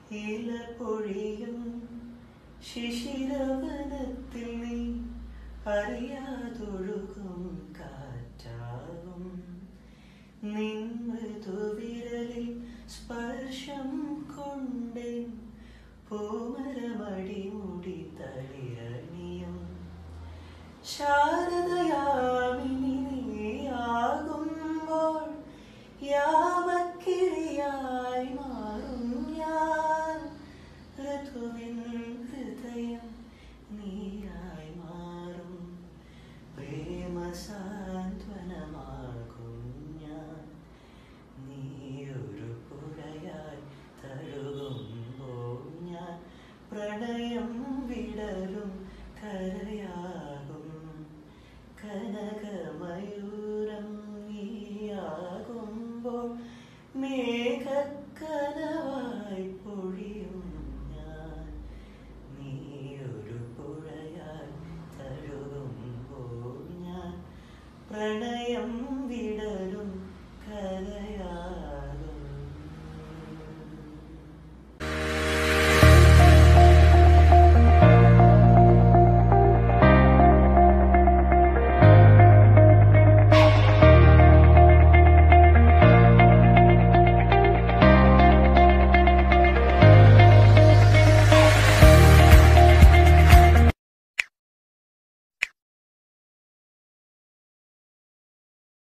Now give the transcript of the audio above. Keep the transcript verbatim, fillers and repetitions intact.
ഇല പൊഴിയും ശിശിരവനത്തിൽ നീ അറിയാതൊഴുകും കാറ്റാകും. നിൻ മൃദുവിരലിൽ സ്പർശം കൊണ്ടേ പൂമരമടിമുടി തളിരണിയും. ശാരദയാമിനി നീയാകുമ്പോൾ യാമക്കിളിയായി മാറും ഞാൻ. ഋതുവിൻ ഹൃദയം നീയായി മാറും പ്രേമസാന്ത്വനമാകും ഞാൻ. നീയൊരു പുഴയായി തഴുകുമ്പോൾ ഞാൻ പ്രണയം വിടരും കരയാകും. കനകമയൂരം നീയാകുമ്പോൾ മേഘക്കനവായി പൊഴിയും ഞാൻ. നീയൊരു പുഴയായി തഴുകുമ്പോൾ ഞാൻ പ്രണയം